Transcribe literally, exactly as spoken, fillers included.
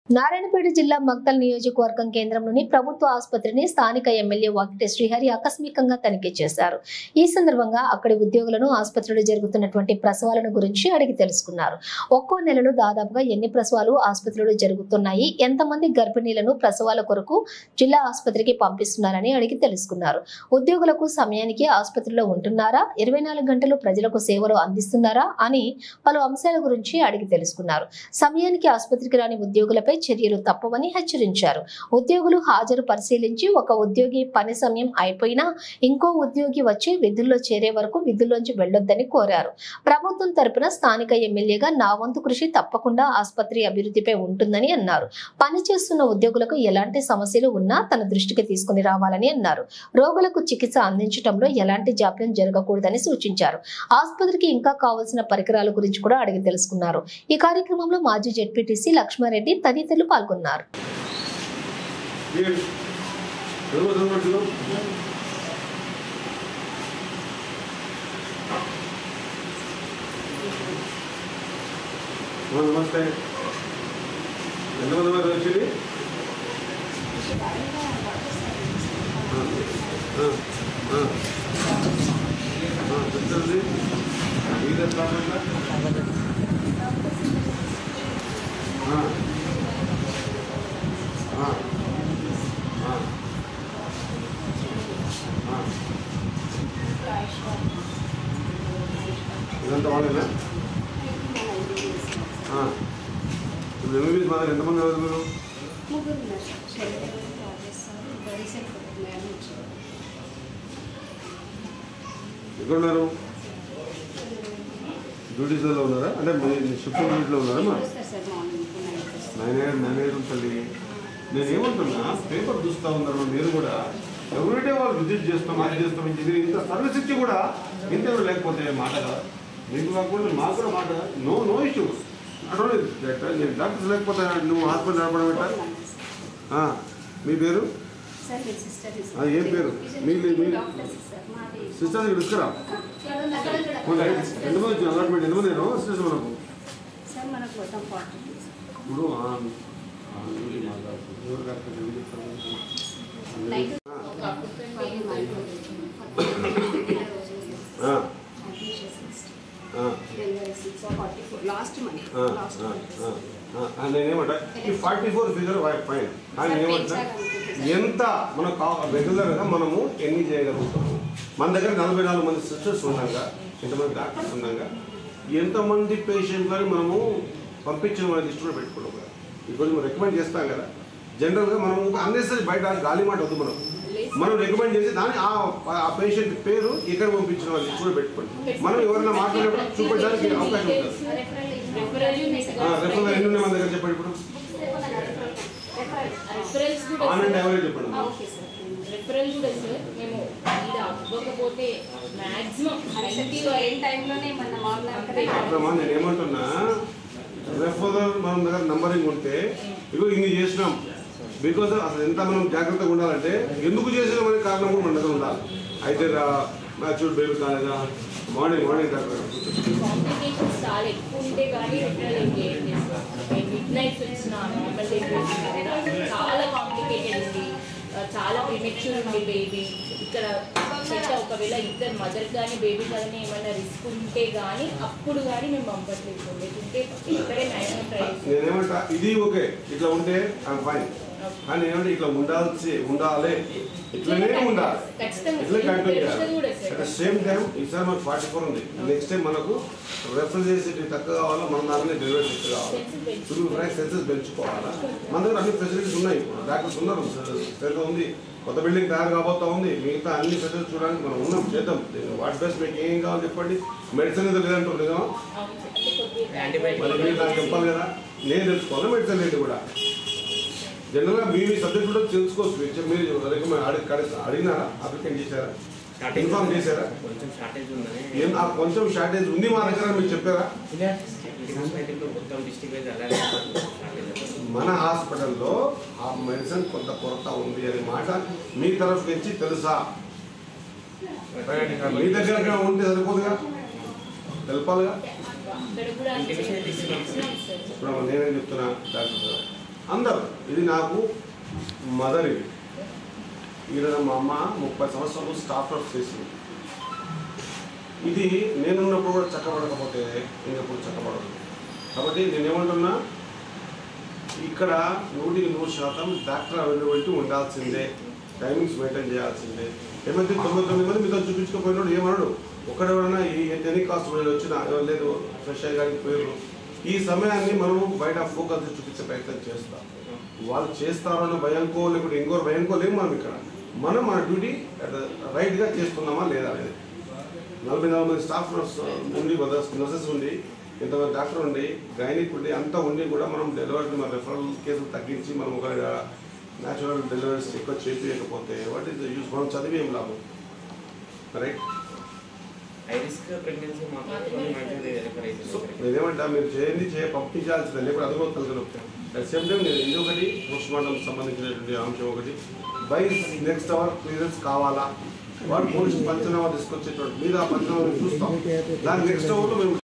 నారాయణపేట జిల్లా మక్తల్ నియోజకవర్గం కేంద్రంలోని ప్రభుత్వ ఆసుపత్రిని స్థానిక ఎమ్మెల్యే వాకిటి శ్రీహరి ఆకస్మికంగా తనిఖీ చేశారు. ఈ సందర్భంగా అక్కడి ఉద్యోగులను ఆసుపత్రిలో జరుగుతున్నటువంటి ప్రసవాలను గురించి అడిగి తెలుసుకున్నారు. ఒక్కో నెలలో దాదాపుగా ఎన్ని ప్రసవాలు ఆసుపత్రిలో జరుగుతున్నాయి, ఎంతమంది గర్భిణీలను ప్రసవాల కొరకు జిల్లా ఆసుపత్రికి పంపిస్తున్నారని అడిగి తెలుసుకున్నారు. ఉద్యోగులకు సమయానికి ఆసుపత్రిలో ఉంటున్నారా, ఇరవై నాలుగు గంటలు ప్రజలకు సేవలు అందిస్తున్నారా అని పలు అంశాల గురించి అడిగి తెలుసుకున్నారు. సమయానికి ఆసుపత్రికి రాని ఉద్యోగులపై చర్యలు తప్పవని హెచ్చరించారు. ఉద్యోగులు హాజరు పరిశీలించి ఒక ఉద్యోగి పని సమయం అయిపోయినా ఇంకో ఉద్యోగి వచ్చి విధుల్లో చేరే వరకు విధుల్లోంచి వెళ్లొద్దని కోరారు. ప్రభుత్వం తరపున స్థానిక ఎమ్మెల్యేగా నా వంతు కృషి తప్పకుండా ఆసుపత్రి అభివృద్ధిపై ఉంటుందని అన్నారు. పనిచేస్తున్న ఉద్యోగులకు ఎలాంటి సమస్యలు ఉన్నా తన దృష్టికి తీసుకుని రావాలని అన్నారు. రోగులకు చికిత్స అందించడంలో ఎలాంటి జాప్యం జరగకూడదని సూచించారు. ఆసుపత్రికి ఇంకా కావాల్సిన పరికరాల గురించి కూడా అడిగి తెలుసుకున్నారు. ఈ కార్యక్రమంలో మాజీ జెడ్పీటీసీ లక్ష్మారెడ్డి తదితరులు పాల్గొన్నారు. నమస్తే. ఎంతమంది మరి వచ్చింది? ఇదంతా వాళ్ళేనా? ఎంబీబీఎస్ మా దగ్గర ఎంతమంది ఎవరు మీరు? ఎక్కడున్నారు? డ్యూటీస్లో ఉన్నారా? అంటే షిఫ్ట్ డ్యూటీలో ఉన్నారా? నైన్ ఎయిట్ నైన్ ఎయిట్ తల్లి. నేను ఏమంటున్నా, పేపర్ చూస్తూ ఉన్నారు మీరు కూడా. ఎవ్రీడే వాళ్ళు విజిట్ చేస్తాం, అది చేస్తాం, ఇంజనీరింగ్ ఇంత సర్వీస్ ఇచ్చి కూడా ఇంత లేకపోతే మాట కదా. మీకు కాకుండా మాకు కూడా మాట. No no issue. అటువంటి నేను డాక్టర్స్ లేకపోతే నువ్వు హాస్పిటల్ నడపడం పెట్టా. మీ పేరు? ఏం పేరు? మీ సిస్టర్ దగ్గర తీసుకురా. ఎంతమంది వచ్చిన అలాట్మెంట్? ఎంతమంది సిస్టర్స్ మనకు? ఇప్పుడు నేనేమంటా ఈ ఫార్టీ ఫోర్ ఫిగర్ ఫైన్. కానీ నేనేమంటా ఎంత మనకు రెగ్యులర్గా మనము ఎన్ని చేయగలుగుతాము? మన దగ్గర నలభై నాలుగు మంది సిస్టర్స్ ఉన్నాగా, ఎంతమంది డాక్టర్స్ ఉన్నాగా, ఎంతమంది పేషెంట్లని మనము పంపించిన మన లిస్టులో పెట్టుకోవడం కదా. ఇప్పుడు మనం రికమెండ్ చేస్తాం కదా. జనరల్గా మనం అన్నెసరీ బయట గాలి మాట వద్దు. మనం మనం రికమెండ్ చేసి దాన్ని ఆ పేషెంట్ పేరు ఇక్కడ పంపించిన వాళ్ళ లిస్టులో పెట్టుకోండి. మనం ఎవరైనా మాట్లాడేప్పుడు చూపించడానికి అవకాశం ఉంటుంది. రెఫరల్ ఎన్ని ఉన్నాయి మన దగ్గర చెప్పండి. ఇప్పుడు ఆన్ అండ్ యావరేజ్ చెప్పండి. నేను ఏమంటున్నా, రెఫరల్ మన దగ్గర నంబరింగ్ ఉంటే ఇగో ఇన్ని చేసినాం. బికాజ్ అసలు ఎంత మనం జాగ్రత్తగా ఉండాలంటే ఎందుకు చేసినాం అనే కారణం కూడా మన దగ్గర ఉండాలి. అయితే మ్యాచ్యూర్ బేబీ కాలేదా, మార్నింగ్ మార్నింగ్ చాలా ఎక్కువ ఉంటే కానీ మిడ్ నైట్స్ వచ్చిన చాలా కాంప్లికేటెడ్ ఉంది, చాలా ప్రిమెచ్యూర్ ఉంది బేబీ. ఇక్కడ ఒకవేళ ఇద్దరు మదర్ కానీ బేబీ కానీ ఏమైనా రిస్క్ ఉంటే కానీ అప్పుడు కానీ మేము పంపట్లేదు. లేకుంటే ఇక్కడే మ్యాక్సిమం ట్రై చేస్తాం. నేనేమంటా ఇది ఓకే, ఇట్లా ఉంటే ఐఎమ్ ఫైన్. కానీ ఏమంటే ఇట్లా ఉండాల్సి ఉండాలి, ఇట్లనే ఉండాలి, ఇట్లా కంటిన్యూ చేయాలి. అట్ ద సేమ్ టైం ఈసారి మనకు ఫార్టీ ఫోర్ ఉంది. నెక్స్ట్ టైం మనకు రెఫర్ చేసి తక్కువ కావాలా, మన దాన్ని డెలివరీ ఎక్కువ కావాలి. టూ ఫ్రైస్ సెన్సెస్ పెంచుకోవాలా. మన దగ్గర అన్ని ఫెసిలిటీస్ ఉన్నాయి. డాక్టర్స్ ఉన్నారు, స్ట్రెంత్ ఉంది, కొత్త బిల్డింగ్ తయారు కాబోతా ఉంది. మిగతా అన్ని ఫెసిలిటీస్ చూడడానికి మనం ఉన్నాం, చేద్దాం. వాట్ బెస్ట్ మీకు ఏం కావాలి చెప్పండి. మెడిసిన్ ఏదో లేదంటారు నిజమా? మరి మీరు నాకు చెప్పాలి కదా, నేను తెలుసుకోవాలి మెడిసిన్ ఏంటి కూడా. జనరల్గా మీ మీ సబ్జెక్ట్ కూడా తెలుసుకోవచ్చు. మీరు రికమెండ్ అడిగినారా, అప్లికెంట్ చేశారా, ఇన్ఫార్మ్ చేశారా? ఏం కొంచెం షార్టేజ్ ఉంది మా దగ్గర మీరు చెప్పారా? మన హాస్పిటల్లో ఆ మెడిసిన్ కొంత కొరత ఉంది అనే మాట మీ తరఫు నుంచి తెలుసా? మీ దగ్గర ఉంటే సరిపోదుగా, తెలపాలిగా. ఇప్పుడు నేనేం చెప్తున్నా డాక్టర్ అందరూ. ఇది నాకు మదర్, ఇది ఈరోజు మా అమ్మ ముప్పై సంవత్సరాలు స్టాఫ్ వర్క్ చేసింది. ఇది నేనున్నప్పుడు కూడా చక్కబడకపోతే ఇంకెప్పుడు చక్కబడదు. కాబట్టి నేనేమంటున్నా, ఇక్కడ నూటికి నూరు శాతం డాక్టర్ అవైలబిలిటీ ఉండాల్సిందే, టైమింగ్స్ మెయింటైన్ చేయాల్సిందే. ఏమైతే తొంభై తొమ్మిది మంది మీతో చూపించుకోపోయినాడు ఏమన్నాడు, ఒకడెవరైనా ఈ ఎన్ని కాస్ట్ వచ్చినా ఎవరు లేదు ఫ్రెష్ అయ్యి పోయారు. ఈ సమయాన్ని మనము బయట ఫోకస్ చూపించే ప్రయత్నం చేస్తాం. వాళ్ళు చేస్తారో అన్న భయంకో లేకపోతే ఇంకోరు భయంకో లేము. మనం ఇక్కడ మనం మన డ్యూటీ రైట్గా చేస్తున్నామా లేదా అనేది. నలభై నలభై మంది స్టాఫ్ నర్స్ ఉండి, నర్సెస్ ఉండి, ఇంతమంది డాక్టర్ ఉండి, గైనిక్ ఉండి, అంతా ఉండి కూడా మనం డెలివరీ మన రెఫరల్ కేసులు తగ్గించి మనం ఒక న్యాచురల్ డెలివరీస్ ఎక్కువ చేయకపోతే వాట్ ఈస్ ద యూస్? మనం చదివి ఏం లాభం? రైట్. నేనేమంటా, మీరు చేయండి చేయ పంపించాల్సిందే, లేకపోతే అది కూడా తలకనొప్పాను. అట్ సేమ్ టైం నేను ఇది ఒకటి పోస్ట్ మార్టం సంబంధించినటువంటి అంశం ఒకటి, బై నెక్స్ట్ అవర్ క్లియరెన్స్ కావాలా, వాడు పోలీసు పంచనామా తీసుకొచ్చేటువంటి మీద ఆ పంచనామా చూస్తాం. దాని నెక్స్ట్ అవర్లో మేము